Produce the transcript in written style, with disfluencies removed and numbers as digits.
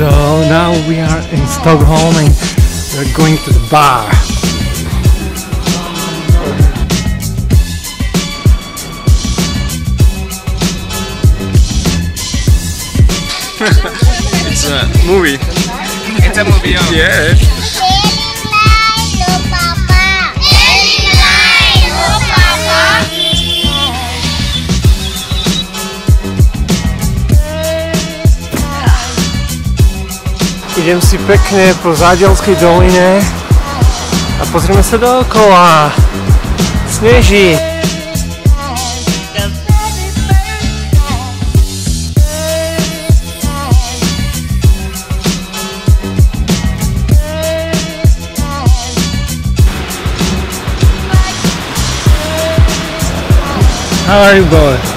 So now we are in Stockholm and we're going to the bar. It's a movie. It's a movie. Yes. Idem si pekne po Zádielskej doline a pozrieme sa dookola. Sneží. How are you, boy?